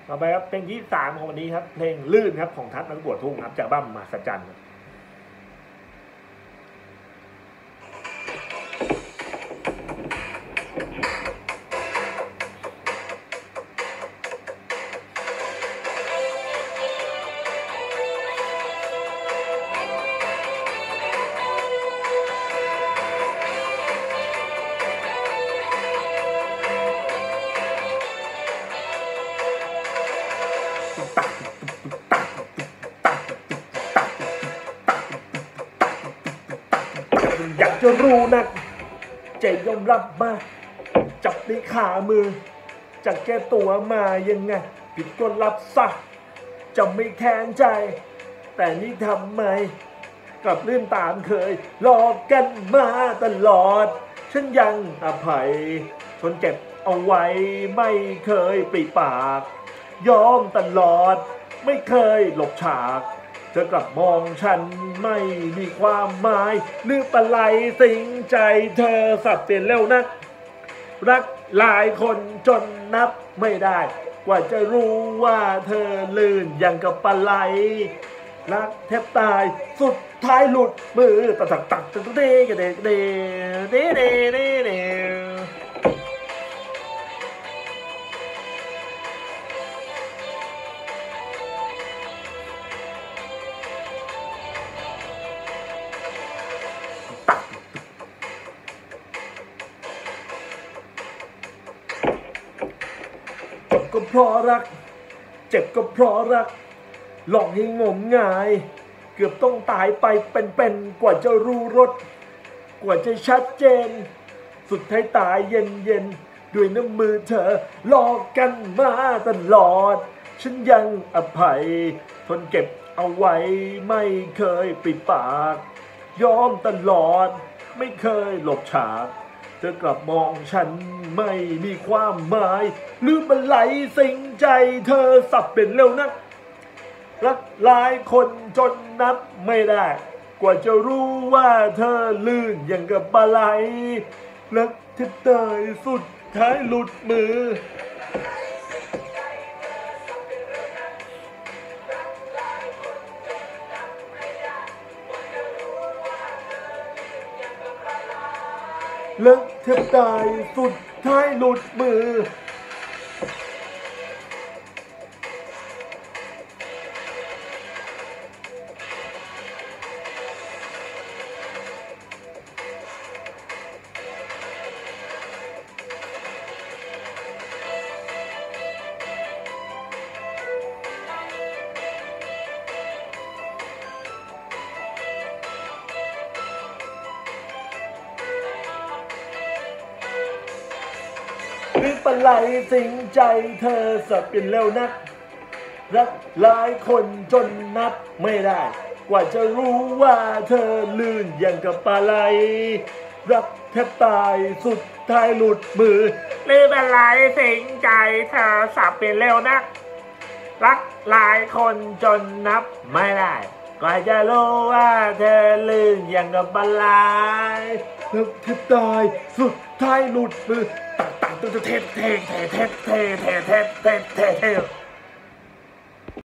ต่อไปครับเพลงที่3ของวันนี้ครับเพลงลื่นครับของทัศน์นักบวชทุ่งครับจากบั้มมหัศจรรย์อยากจะรู้นักจะยอมรับมาจับในขามือจะแก้ตัวมายังไงผิดก็รับซะจะไม่แค้นใจแต่นี่ทำไมกลับลื่นตามเคยหลอกกันมาตลอดฉันยังอภัยทนเก็บเอาไว้ไม่เคยปริปากยอมตลอดไม่เคยหลบฉากเธอกลับมองฉันไม่มีความหมายหรือปะไหลสิงใจเธอสับเปลี่ยนเร็วนักรักหลายคนจนนับไม่ได้กว่าจะรู้ว่าเธอลื่นอย่างกับปลาไหลรักแทบตายสุดท้ายหลุดมือตักเด้กระเดกเดเดเดเดเดจบก็เพราะรักเจ็บก็เพราะรักหลอกให้งมงายเกือบต้องตายไปเป็นกว่าจะรู้รสกว่าจะชัดเจนสุดท้ายตายเย็นด้วยน้ำมือเธอหลอกกันมาตลอดฉันยังอภัยทนเก็บเอาไว้ไม่เคยปิดปากยอมตลอดไม่เคยหลบฉากเธอกลับมองฉันไม่มีความหมายหรือมันไหลสิงใจเธอสับเป็นเร็วนักรักหลายคนจนนับไม่ได้กว่าจะรู้ว่าเธอลื่นอย่างกับปลาไหลรักแทบตายสุดท้ายหลุดมือรักแทบตายสุดท้ายหลุดมือหรือปลาไหลสิงใจเธอสับเปลี่ยนเร็วนักรักหลายคนจนนับไม่ได้กว่าจะรู้ว่าเธอลื่นอย่างกับปลาไหลรักแทบตายสุดท้ายหลุดมือหรือปลาไหลสิงใจเธอสับเปลี่ยนเร็วนักรักหลายคนจนนับไม่ได้กว่าจะรู้ว่าเธอลื่นอย่างกับปลาไหลรักแทบตายสุดท้ายหลุดมือตักเทเทเทเทเทเทเทเทเท